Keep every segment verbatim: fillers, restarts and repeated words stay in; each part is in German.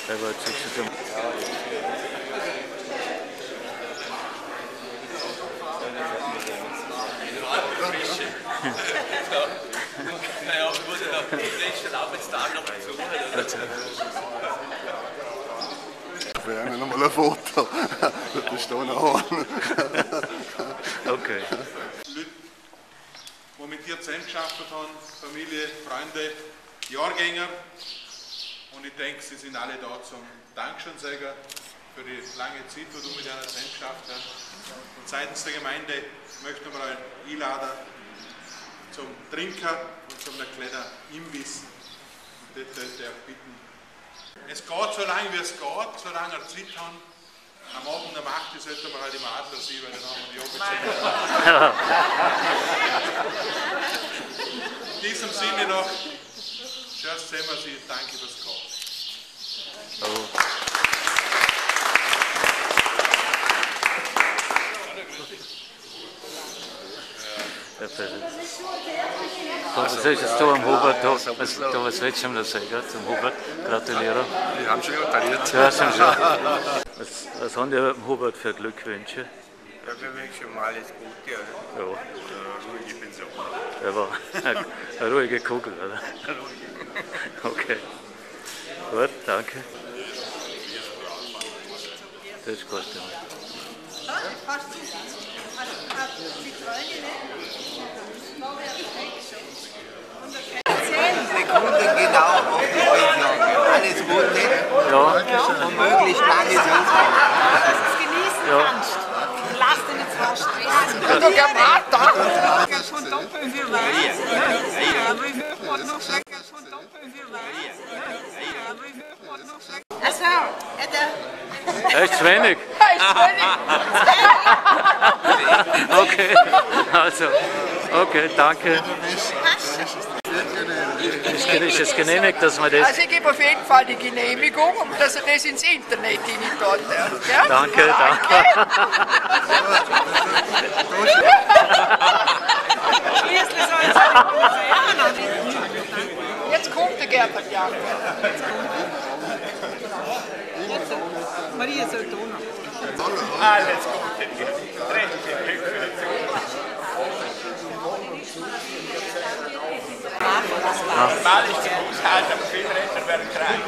Der war jetzt so. Naja, ich muss ja den letzten Arbeitstag noch dazu. Wir haben noch mal ein Foto. Das ist hier noch an. Okay. Leute, die mit dir zusammengearbeitet haben, Familie, Freunde, Jahrgänger. Und ich denke, sie sind alle da zum Dankeschön sagen für die lange Zeit, die du mit einer zusammengearbeitet hast. Und seitens der Gemeinde möchten wir euch einladen zum Trinken und zum kleinen Imbiss. Und das sollte ich auch bitten. Es geht so lange, wie es geht, so lange wir Zeit haben. Am Abend um acht Uhr sollten wir halt im Adler sein, weil dann haben wir die Arbeit. In diesem Sinne noch, tschüss zusammen, Sie, danke fürs Kommen. Oh. So, was sollst du am Hubert, da, was, da, was willst du ihm da sagen, zum Hubert? Gratuliere. Wir haben schon gratuliert. Ja, schon schon. Was, was haben die dem Hubert für Glückwünsche? Ja, wir wünschen mal alles Gute. Ja. Oder ruhige Pension. Er war eine, eine ruhige Kugel, oder? Okay. Gut, danke. Das ist gut. Sekunden genau auf die Pension. Alles Gute Ja. und möglichst lange Sitzung. Genießen Ja. kannst. Lass dich nicht so stressen. Und doch am Abend. Schon doppelt viel Wein. Ja, aber ich will noch schlecken. Schon doppelt viel Wein. Ja, aber ich will noch schlecken. Achso, Er ist zu wenig. Okay, also, okay, danke. Ist es genehmigt, dass man das... Also ich gebe auf jeden Fall die Genehmigung, dass er das ins Internet hineintun darf. Ja? Danke, danke. Schließlich soll es ja Jetzt kommt der Gerhard Janke. Maria soll tun. Alles Gute. Mal ist der Haushalt, aber viele Rentner werden krank.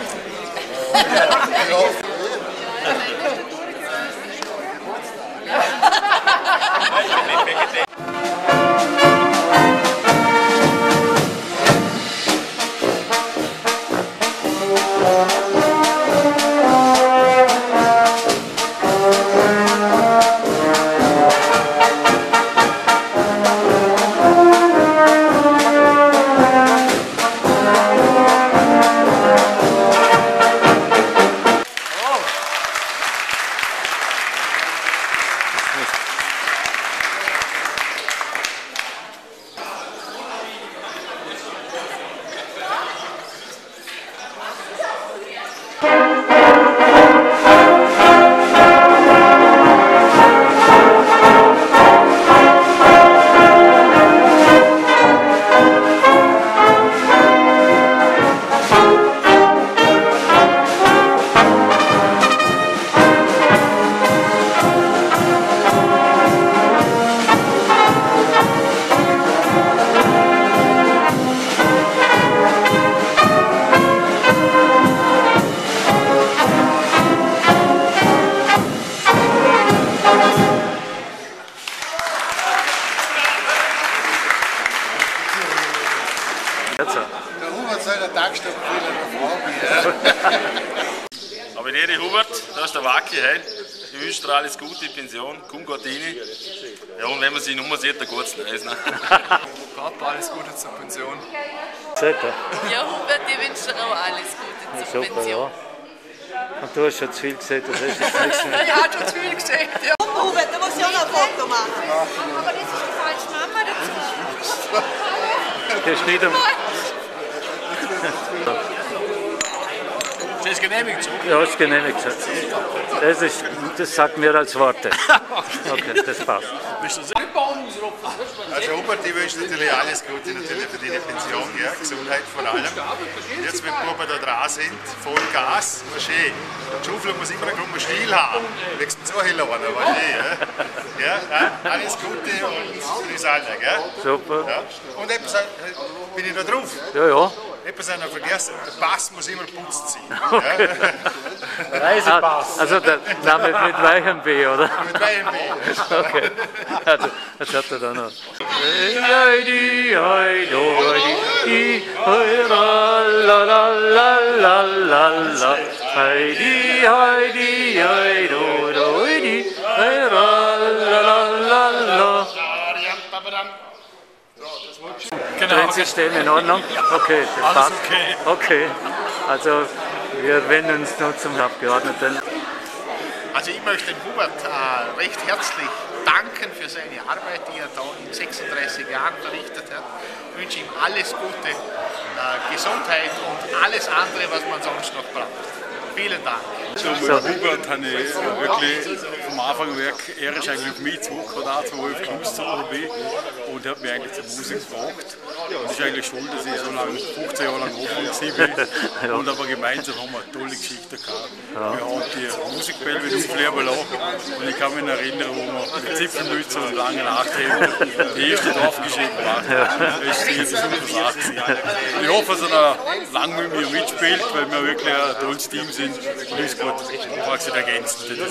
Der Hubert soll der Tankstoff wieder Frage. Aber in Ehre Hubert, da ist der Waki heute. Ich wünsche dir alles Gute, Pension, komm Gott rein. Ja, und wenn man sich Nummer sieht, dann geht es nicht. Papa, alles Gute zur Pension. Super, Ja, Hubert, ich wünsche dir auch alles Gute zur super, Pension. ja. Und du hast schon zu viel gesehen, das ist jetzt nichts mehr. Ich habe schon zu viel gesehen. Ja. Hubert, da muss ich auch noch ein Foto machen. Aber das ist die falsche Mama dazu. Der steht am... ist genehmigt so? Ja, ist genehmigt. Das, ist, das sagt mir als Worte. Okay, das passt. Also Hubert, ich wünsche natürlich alles Gute natürlich für deine Pension, ja, Gesundheit vor allem. Jetzt, wenn die Buben da dran sind, voll Gas, war schön. Die Schaufel muss immer einen guten Stil haben, legst du so hell an, war schön. Ja. Ja, alles Gute und für uns alle, gell? Super. Ja. Und etwas, bin ich da drauf? Ja, ja. Etwas haben wir vergessen, der Pass muss immer geputzt sein. Okay. Ja. Reisepass. Also der Name mit weichem B, oder? Mit weichem B. Okay. Also, das hat er dann noch. Heidi, Heidi, Heidi, la la la la la la. Heidi, Heidi, Heidi, Heidi, la la la la. Genau. Drehsystem in Ordnung? Okay, das passt. Okay. Okay, also wir wenden uns nun zum Abgeordneten. Also ich möchte dem Hubert äh, recht herzlich danken für seine Arbeit, die er da in sechsunddreißig Jahren verrichtet hat. Ich wünsche ihm alles Gute, äh, Gesundheit und alles andere, was man sonst noch braucht. Vielen Dank. So, mit Hubert habe ich wirklich vom Anfang weg, er ist eigentlich auf mich zurückgekommen, von Wolf Klus zu O B und hat mich eigentlich zur Musik gebracht. Und es ist eigentlich schuld, dass ich so lange, fünfzehn Jahre lang offen bin. Ja. Und aber gemeinsam haben wir eine tolle Geschichte gehabt. Ja. Wir haben die Musikbälle mit aufleben lassen und ich kann mich erinnern, wo wir mit Zipfelmütze und langen Nachtheben die erste Dorfgeschichte gemacht haben. Das ist sicher eine super Sache. Ich hoffe, dass er lange mit mir mitspielt, weil wir wirklich ein tolles Team sind. Und ist gut, ich mag sie ergänzen. Ja,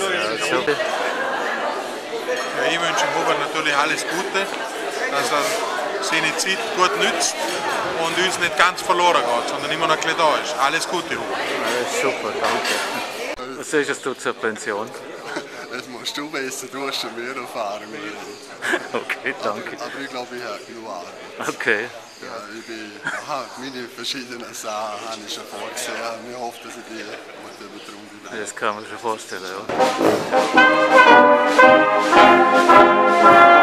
ich wünsche Hubert natürlich alles Gute, dass er seine Zeit gut nützt und uns nicht ganz verloren geht, sondern immer noch ein bisschen da ist. Alles Gute, Hubert. Alles super, danke. Was sagst du zur Pension? Das musst du wissen, du hast schon mehr Erfahrung. Okay, danke. Aber, aber ich glaube, ich habe genug Arbeit. Okay. Ja, ich bin, aha, meine verschiedenen Sachen habe ich schon vorgesehen und ich hoffe, dass ich die gut übertrunken. Das kann man sich vorstellen, ja.